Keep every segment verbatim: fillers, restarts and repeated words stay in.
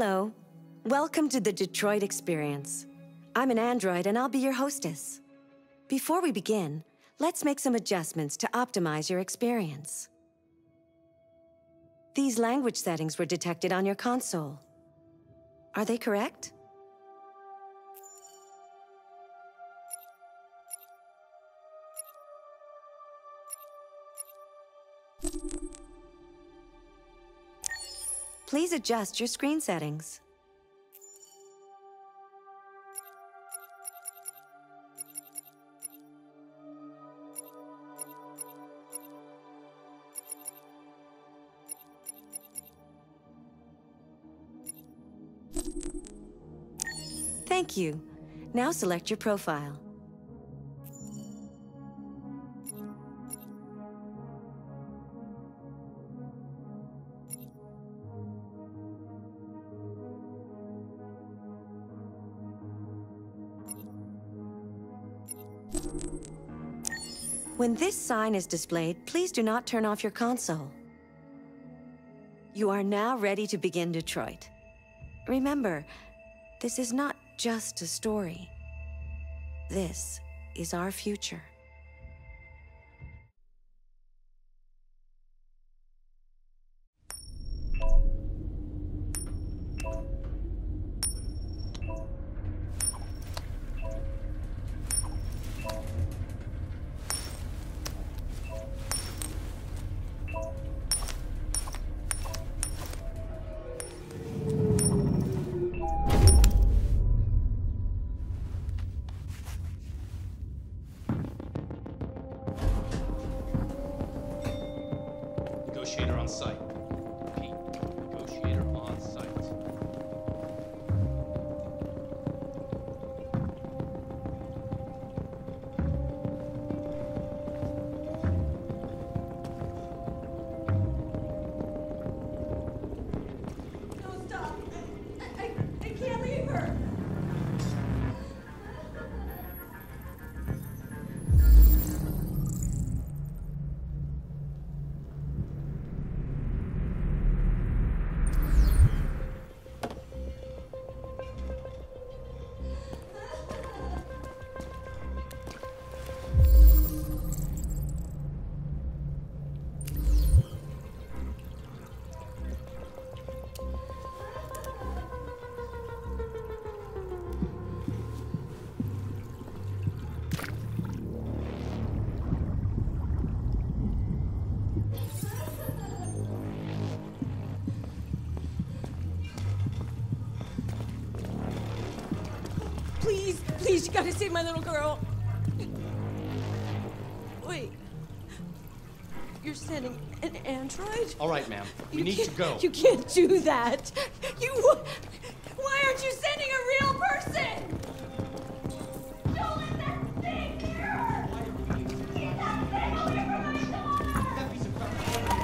Hello. Welcome to the Detroit Experience. I'm an android and I'll be your hostess. Before we begin, let's make some adjustments to optimize your experience. These language settings were detected on your console. Are they correct? Please adjust your screen settings. Thank you. Now select your profile. When this sign is displayed, please do not turn off your console. You are now ready to begin Detroit. Remember, this is not just a story. This is our future. Negotiator on site. Repeat. Negotiator on site. No, stop. I, I, I can't leave her. Please, please, you gotta save my little girl. Wait. You're sending an android? All right, ma'am. We You need to can't- go. You can't do that. You... Why aren't you sending a real person? Don't let that thing near her! Get that thing away from my daughter! That piece of crap.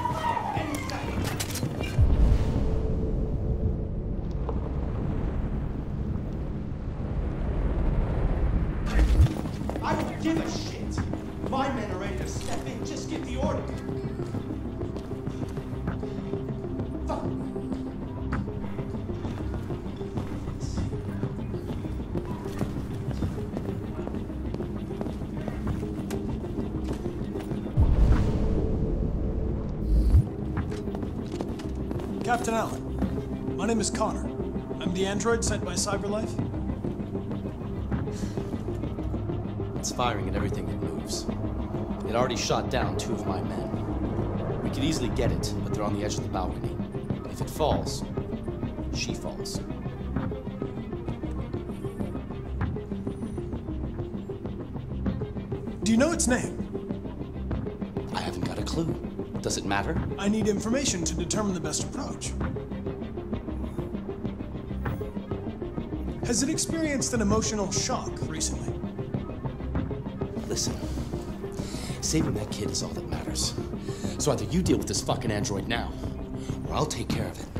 I don't give a shit. My men are ready to step in. Just give the order. Fuck. Captain Allen, my name is Connor. I'm the android sent by CyberLife. It's firing at everything that moves. It already shot down two of my men. We could easily get it, but they're on the edge of the balcony. If it falls, she falls. Do you know its name? I haven't got a clue. Does it matter? I need information to determine the best approach. Has it experienced an emotional shock recently? Listen, saving that kid is all that matters. So either you deal with this fucking android now, or I'll take care of it.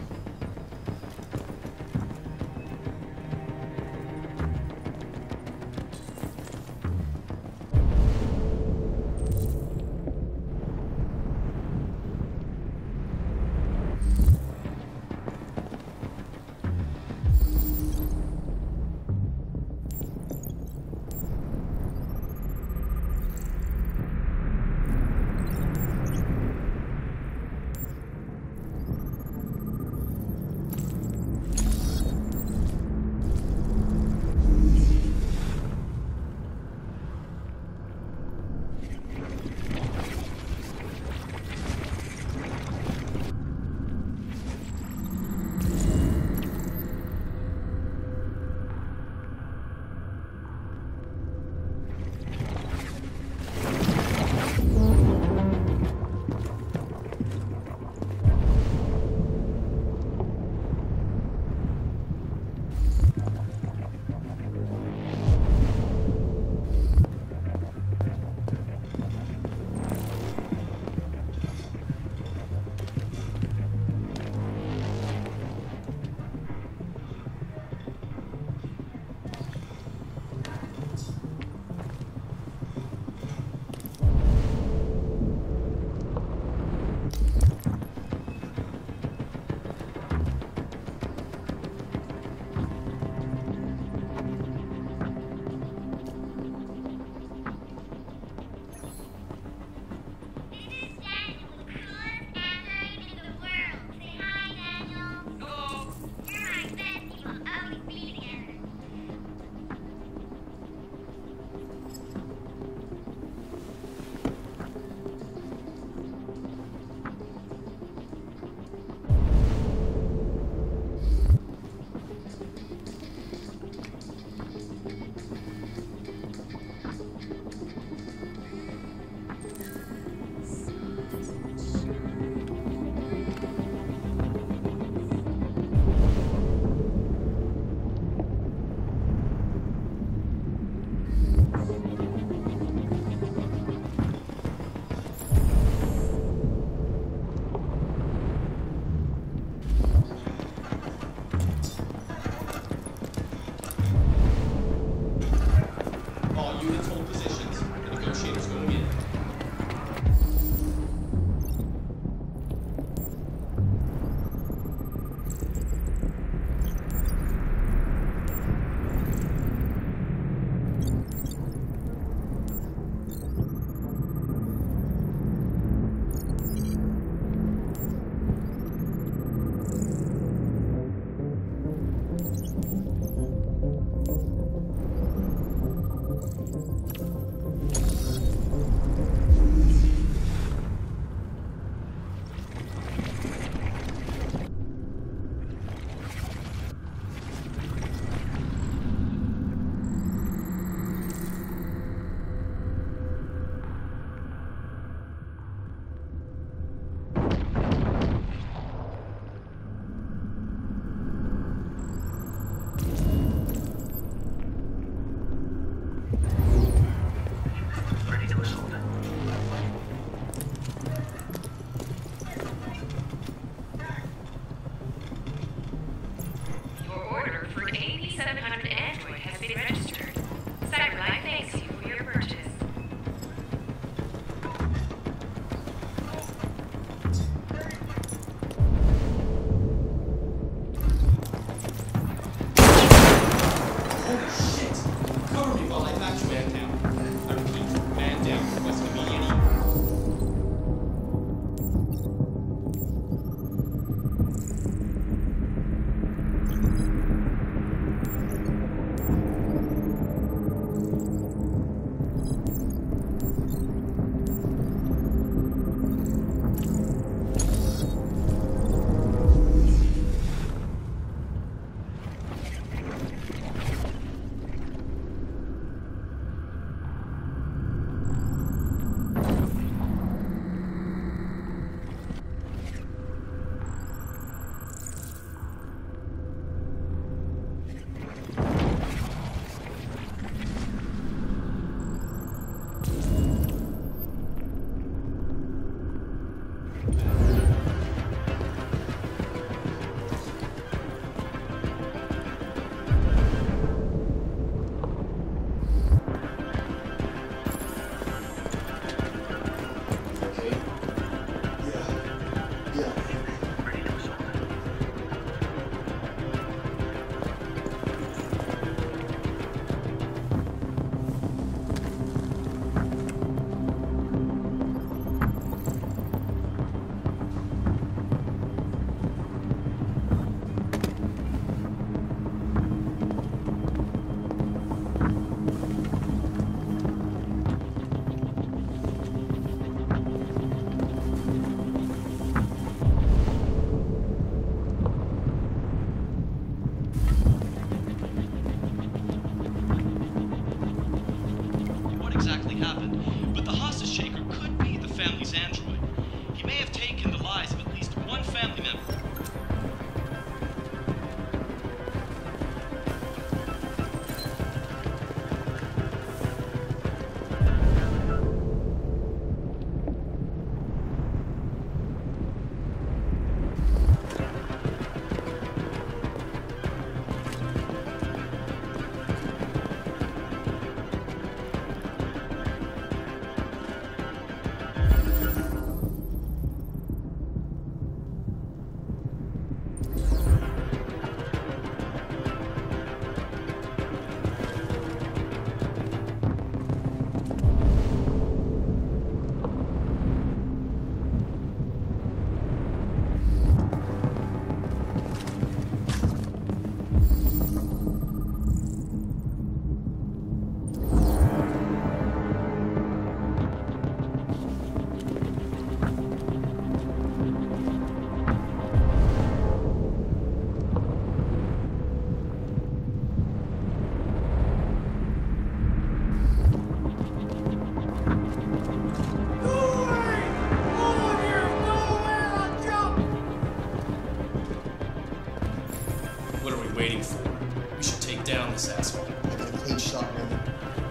down this asshole. I got a clean shot, man.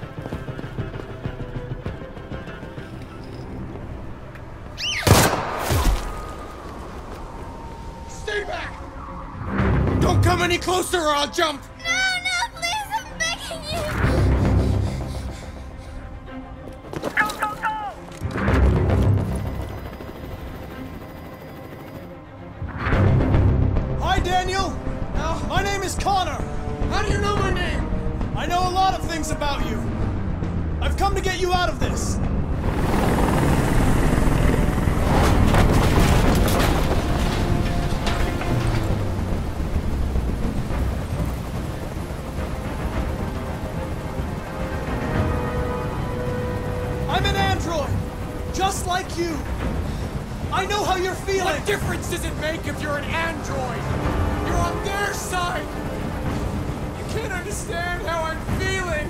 Stay back! Don't come any closer or I'll jump! No, no, please, I'm begging you! Go, go, go! Hi, Daniel! Oh, My name is Connor! how do you know my name? I know a lot of things about you. I've come to get you out of this. I'm an android, just like you. I know how you're feeling. What difference does it make if you're an android? You're on their side! You can't understand how I'm feeling!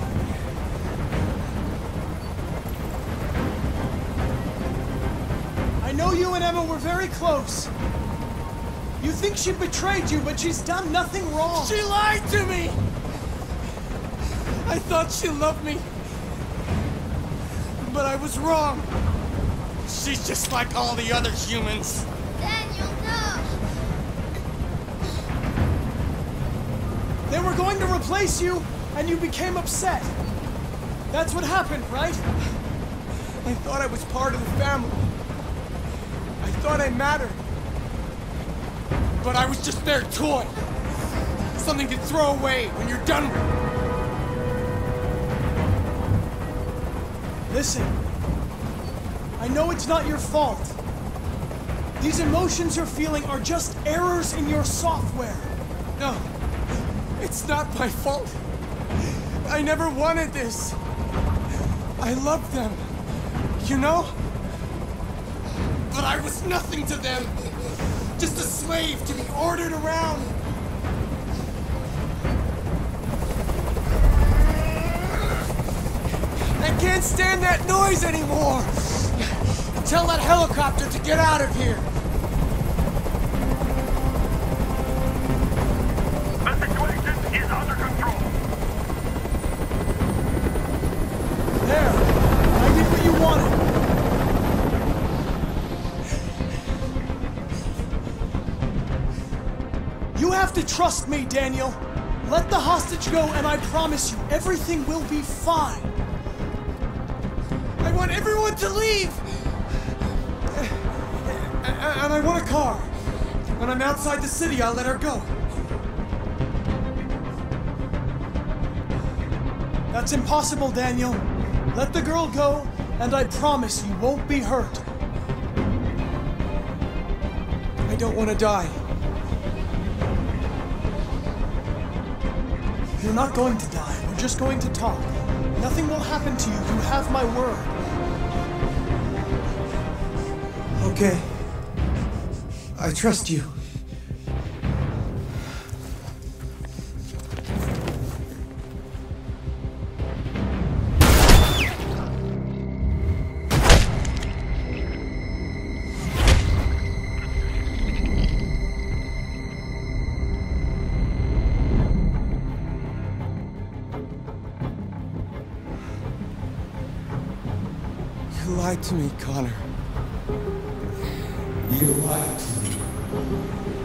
I know you and Emma were very close. You think she betrayed you, but she's done nothing wrong. She lied to me! I thought she loved me. But I was wrong. She's just like all the other humans. Daniel, no! They were going to replace you, and you became upset. That's what happened, right? I thought I was part of the family. I thought I mattered. But I was just their toy. Something to throw away when you're done with it. Listen. I know it's not your fault. These emotions you're feeling are just errors in your software. No, it's not my fault. I never wanted this. I loved them, you know? But I was nothing to them. Just a slave to be ordered around. I can't stand that noise anymore. Tell that helicopter to get out of here. The situation is under control. There. I did what you wanted. You have to trust me, Daniel. Let the hostage go, and I promise you, everything will be fine. I want everyone to leave. And I want a car. When I'm outside the city, I'll let her go. That's impossible, Daniel. Let the girl go, and I promise you won't be hurt. I don't want to die. You're not going to die. We're just going to talk. Nothing will happen to you. You have my word. Okay. I trust you. You lied to me, Connor. You lied to me.